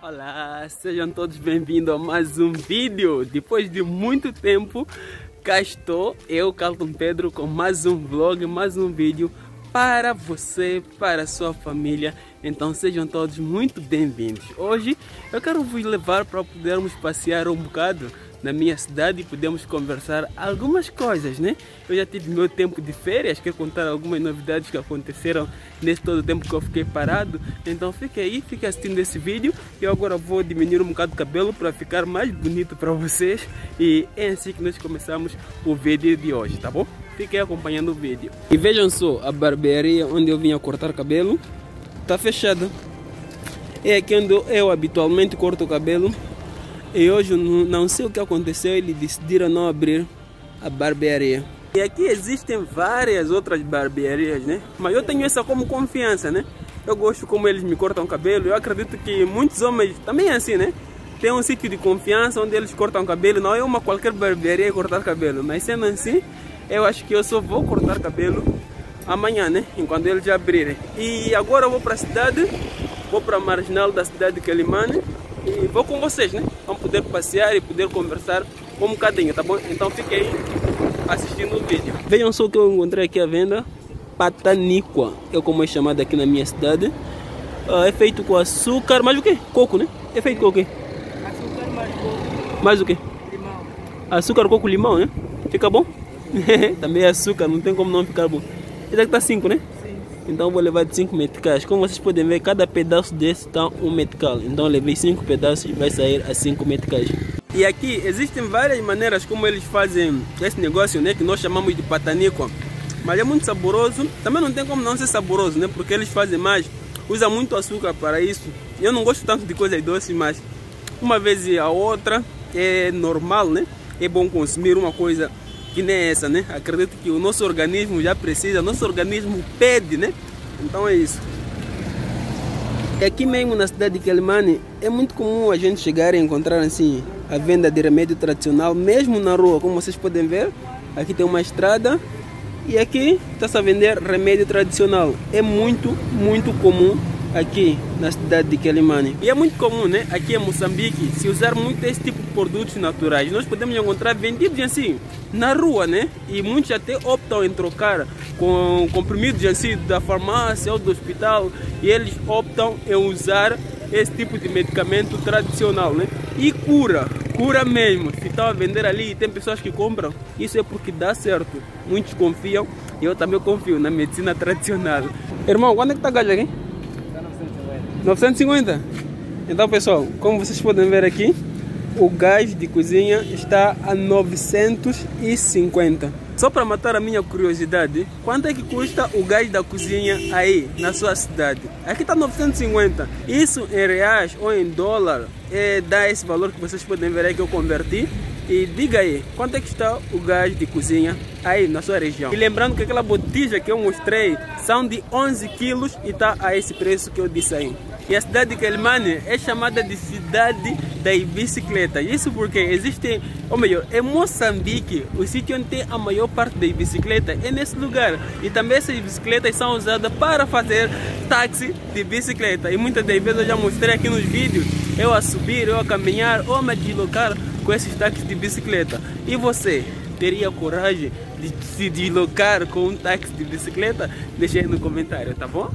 Olá, sejam todos bem-vindos a mais um vídeo. Depois de muito tempo, cá estou, eu, Carlton Pedro, com mais um vlog, mais um vídeo para você, para a sua família. Então sejam todos muito bem-vindos. Hoje eu quero vos levar para podermos passear um bocado na minha cidade e podemos conversar algumas coisas, né? Eu já tive meu tempo de férias, quero contar algumas novidades que aconteceram nesse todo o tempo que eu fiquei parado. Então fique aí, fique assistindo esse vídeo. Eu agora vou diminuir um bocado o cabelo para ficar mais bonito para vocês. E é assim que nós começamos o vídeo de hoje, tá bom? Fiquem acompanhando o vídeo. E vejam só, a barbearia onde eu vinha cortar cabelo está fechada. É aqui onde eu habitualmente corto o cabelo. E hoje não sei o que aconteceu, eles decidiram não abrir a barbearia. E aqui existem várias outras barbearias, né? Mas eu tenho essa como confiança, né? Eu gosto como eles me cortam o cabelo. Eu acredito que muitos homens também é assim, né? Tem um sítio de confiança onde eles cortam o cabelo. Não é uma qualquer barbearia cortar cabelo. Mas sendo assim, eu acho que eu só vou cortar cabelo amanhã, né? Enquanto eles abrirem. E agora eu vou para a cidade, vou para a marginal da cidade de Quelimane. E vou com vocês, né? Vamos poder passear e poder conversar um bocadinho, tá bom? Então fiquem aí assistindo o vídeo. Vejam só o que eu encontrei aqui à venda. Pataníqua, é como é chamado aqui na minha cidade. É feito com açúcar, mais o que? Coco, né? É feito com o quê? Açúcar mais coco. Mais o quê? Limão. Açúcar, coco, limão, né? Fica bom? Também é açúcar, não tem como não ficar bom. Esse aqui tá 5, né? Então eu vou levar de 5 meticais. Como vocês podem ver, cada pedaço desse está um metical. Então eu levei 5 pedaços e vai sair a 5 meticais. E aqui existem várias maneiras como eles fazem esse negócio, né? Que nós chamamos de pataníqua. Mas é muito saboroso. Também não tem como não ser saboroso, né? Porque eles fazem mais. Usa muito açúcar para isso. Eu não gosto tanto de coisas doces, mas uma vez e a outra é normal, né? É bom consumir uma coisa que nem essa, né? Acredito que o nosso organismo já precisa, nosso organismo pede, né? Então é isso. Aqui mesmo na cidade de Quelimane é muito comum a gente chegar e encontrar assim a venda de remédio tradicional, mesmo na rua, como vocês podem ver. Aqui tem uma estrada e aqui está-se a vender remédio tradicional. É muito comum aqui na cidade de Quelimane. E é muito comum, né? Aqui em Moçambique, se usar muito esse tipo de produtos naturais. Nós podemos encontrar vendidos assim na rua, né? E muitos até optam em trocar com comprimidos assim da farmácia ou do hospital. E eles optam em usar esse tipo de medicamento tradicional, né? E cura mesmo. Se estão a vender ali e tem pessoas que compram, isso é porque dá certo. Muitos confiam e eu também confio na medicina tradicional. Irmão, quando é que está a gaja aqui? 950. Então pessoal, como vocês podem ver aqui, o gás de cozinha está a 950. Só para matar a minha curiosidade, quanto é que custa o gás da cozinha aí na sua cidade? Aqui está 950. Isso em reais ou em dólar dá esse valor que vocês podem ver aí que eu converti. E diga aí, quanto é que está o gás de cozinha aí na sua região? E lembrando que aquela botija que eu mostrei são de 11 quilos e está a esse preço que eu disse aí. E a cidade de Quelimane é chamada de cidade da bicicleta. Isso porque existe, ou melhor, em Moçambique, o sítio onde tem a maior parte da bicicleta é nesse lugar. E também essas bicicletas são usadas para fazer táxi de bicicleta. E muitas das vezes eu já mostrei aqui nos vídeos, eu a subir, eu a caminhar ou a me deslocar com esses táxis de bicicleta. E você teria coragem de se deslocar com um táxi de bicicleta? Deixa aí no comentário, tá bom?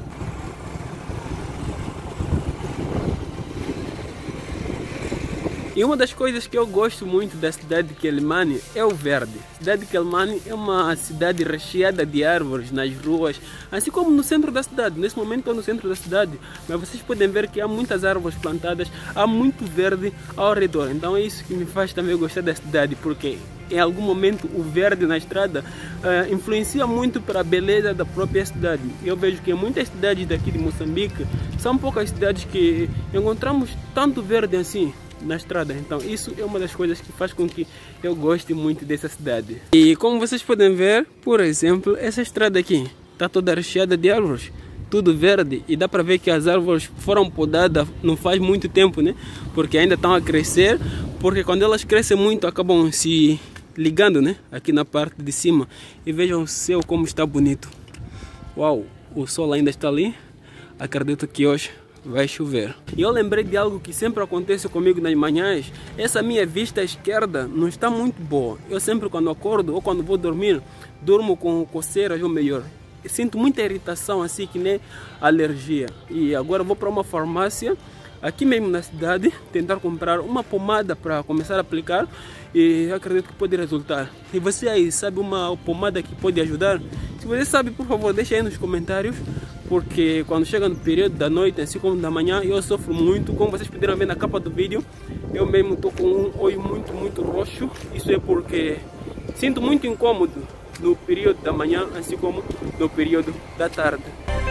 E uma das coisas que eu gosto muito da cidade de Quelimane é o verde. A cidade de Quelimane é uma cidade recheada de árvores nas ruas, assim como no centro da cidade. Nesse momento estou no centro da cidade, mas vocês podem ver que há muitas árvores plantadas, há muito verde ao redor. Então é isso que me faz também gostar da cidade, porque em algum momento o verde na estrada influencia muito para a beleza da própria cidade. Eu vejo que em muitas cidades daqui de Moçambique, são poucas cidades que encontramos tanto verde assim na estrada. Então isso é uma das coisas que faz com que eu goste muito dessa cidade. E como vocês podem ver, por exemplo, essa estrada aqui está toda recheada de árvores, tudo verde, e dá para ver que as árvores foram podadas não faz muito tempo, né? Porque ainda estão a crescer, porque quando elas crescem muito acabam se ligando, né? Aqui na parte de cima. E vejam o céu como está bonito. Uau, o sol ainda está ali. Acredito que hoje vai chover. E eu lembrei de algo que sempre acontece comigo nas manhãs. Essa minha vista esquerda não está muito boa. Eu sempre, quando acordo ou quando vou dormir, durmo com coceiras ou melhor. Eu sinto muita irritação, assim que nem alergia. E agora vou para uma farmácia aqui mesmo na cidade tentar comprar uma pomada para começar a aplicar, e acredito que pode resultar. E você aí sabe uma pomada que pode ajudar? Se você sabe, por favor, deixa aí nos comentários, porque quando chega no período da noite, assim como da manhã, eu sofro muito. Como vocês puderam ver na capa do vídeo, eu mesmo estou com um olho muito roxo. Isso é porque sinto muito incômodo no período da manhã, assim como no período da tarde.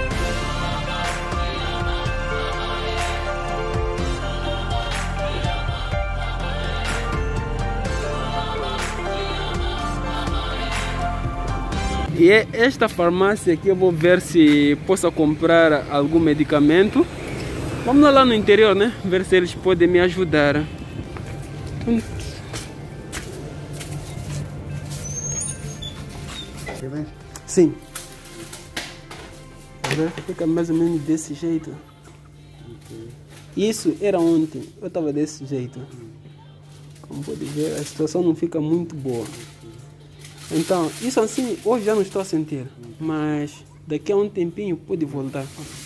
E é esta farmácia aqui, eu vou ver se posso comprar algum medicamento. Vamos lá no interior, né? Ver se eles podem me ajudar. Sim. Fica mais ou menos desse jeito. Isso era ontem, eu estava desse jeito. Como pode ver, a situação não fica muito boa. Então, isso assim, hoje já não estou a sentir, mas daqui a um tempinho pode voltar.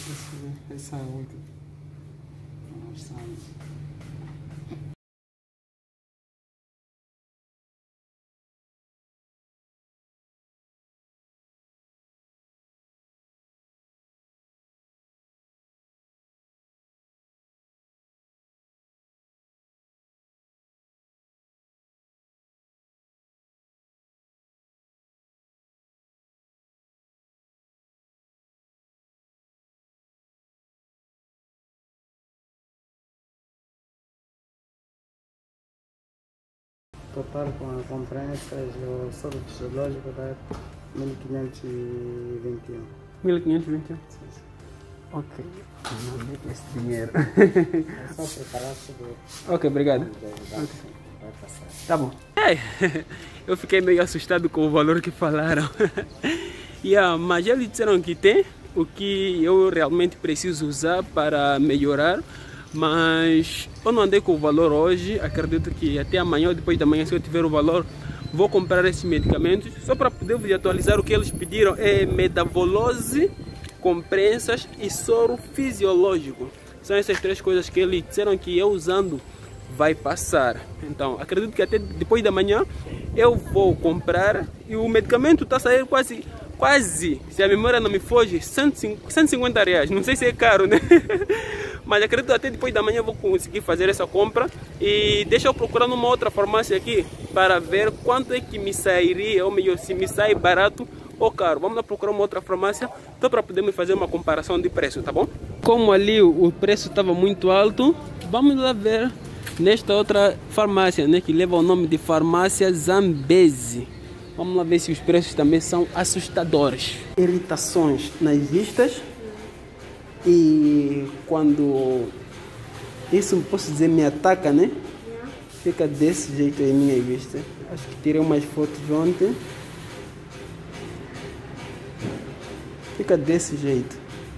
Total com a compressas, o soro fisiológico dá 1521. 1521? Ok. Não deixa esse dinheiro. É só preparar tudo. Ok, obrigado. Vai passar. Tá bom. Eu fiquei meio assustado com o valor que falaram. Mas eles disseram que tem o que eu realmente preciso usar para melhorar. Mas eu não andei com o valor hoje. Acredito que até amanhã ou depois da manhã, se eu tiver o valor, vou comprar esses medicamentos. Só para poder vos atualizar, o que eles pediram é metabolose, compressas e soro fisiológico. São essas três coisas que eles disseram que eu usando vai passar. Então acredito que até depois da manhã eu vou comprar. E o medicamento está a sair quase, se a memória não me foge, 150 reais. Não sei se é caro, né? Mas acredito que até depois da manhã eu vou conseguir fazer essa compra. E deixa eu procurar numa outra farmácia aqui para ver quanto é que me sairia, ou melhor, se me sai barato ou caro. Vamos lá procurar uma outra farmácia só para podermos fazer uma comparação de preço, tá bom? Como ali o preço estava muito alto, vamos lá ver nesta outra farmácia, né, que leva o nome de Farmácia Zambesi. Vamos lá ver se os preços também são assustadores. Irritações nas vistas. E quando isso, posso dizer, me ataca, né? Fica desse jeito em minha vista. Acho que tirei umas fotos ontem. Fica desse jeito.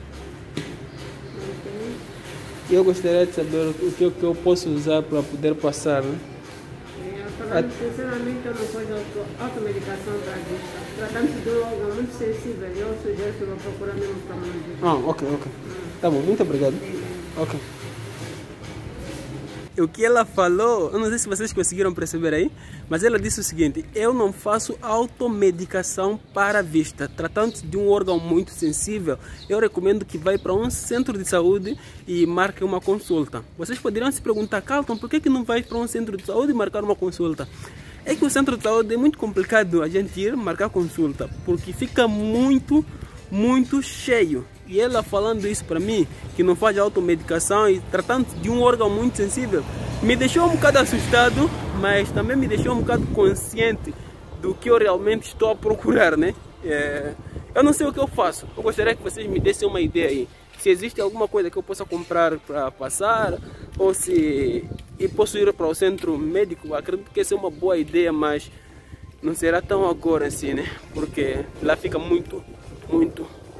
E eu gostaria de saber o que eu posso usar para poder passar, né? Sinceramente, eu não faço automedicação para vista. Tratando-se de um órgão muito sensível, eu sugiro que eu procurar mesmo para mim. Ok. Tá bom, muito obrigado. Ok. O que ela falou, eu não sei se vocês conseguiram perceber aí, mas ela disse o seguinte: eu não faço automedicação para a vista. Tratando-se de um órgão muito sensível, eu recomendo que vá para um centro de saúde e marque uma consulta. Vocês poderiam se perguntar, Carlton, por que não vai para um centro de saúde e marcar uma consulta? É que o centro de saúde é muito complicado a gente ir marcar consulta, porque fica muito cheio. E ela falando isso para mim, que não faz automedicação e tratando de um órgão muito sensível, me deixou um bocado assustado, mas também me deixou um bocado consciente do que eu realmente estou a procurar, né? Eu não sei o que eu faço. Eu gostaria que vocês me dessem uma ideia aí. Se existe alguma coisa que eu possa comprar para passar, ou se eu posso ir para o centro médico. Acredito que essa é uma boa ideia, mas não será tão agora assim, né? Porque lá fica muito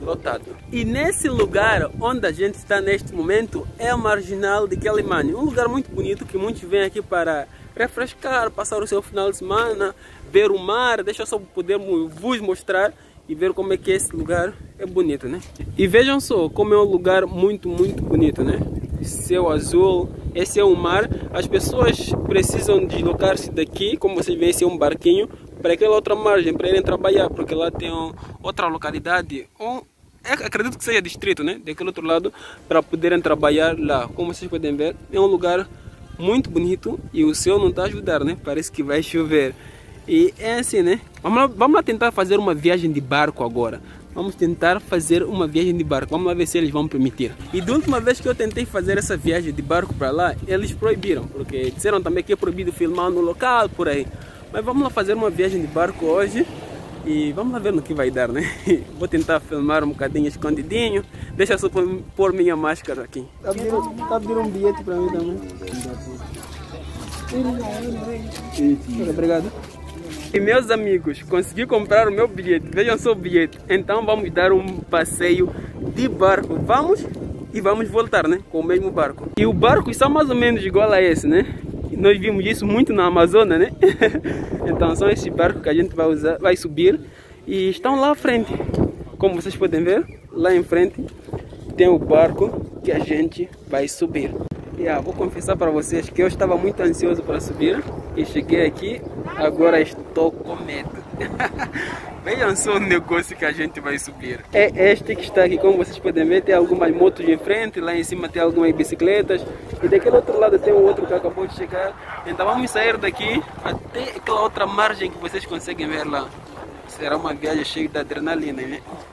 lotado. E nesse lugar onde a gente está neste momento é a Marginal de Quelimane, um lugar muito bonito que muitos vêm aqui para refrescar, passar o seu final de semana, ver o mar. Deixa eu só poder vos mostrar e ver como é que esse lugar é bonito, né? E vejam só como é um lugar muito bonito, né? Céu azul, esse é o mar. As pessoas precisam deslocar-se daqui, como vocês veem, esse é um barquinho, para aquela outra margem, para irem trabalhar, porque lá tem outra localidade, acredito que seja distrito, né? Daquele outro lado, para poderem trabalhar lá. Como vocês podem ver, é um lugar muito bonito e o céu não está a ajudar, né? Parece que vai chover. E é assim, né? Vamos lá tentar fazer uma viagem de barco agora. Vamos tentar fazer uma viagem de barco. Vamos lá ver se eles vão permitir. E da última vez que eu tentei fazer essa viagem de barco para lá, eles proibiram, porque disseram também que é proibido filmar no local, por aí. Mas vamos lá fazer uma viagem de barco hoje e vamos lá ver no que vai dar, né? Vou tentar filmar um bocadinho escondidinho. Deixa eu só pôr minha máscara aqui. Tá abrindo um bilhete para mim também. Obrigado. E meus amigos, consegui comprar o meu bilhete. Vejam só o bilhete. Então vamos dar um passeio de barco. Vamos e vamos voltar, né? Com o mesmo barco. E o barco está mais ou menos igual a esse, né? Nós vimos isso muito na Amazônia, né? Então são esses barcos que a gente vai usar, vai subir. E estão lá à frente. Como vocês podem ver, lá em frente tem o barco que a gente vai subir. Vou confessar para vocês que eu estava muito ansioso para subir e cheguei aqui, agora estou com medo. Vejam só o negócio que a gente vai subir. É este que está aqui, como vocês podem ver, tem algumas motos em frente, lá em cima tem algumas bicicletas e daquele outro lado tem um outro que acabou de chegar. Então vamos sair daqui até aquela outra margem que vocês conseguem ver lá. Será uma viagem cheia de adrenalina, né?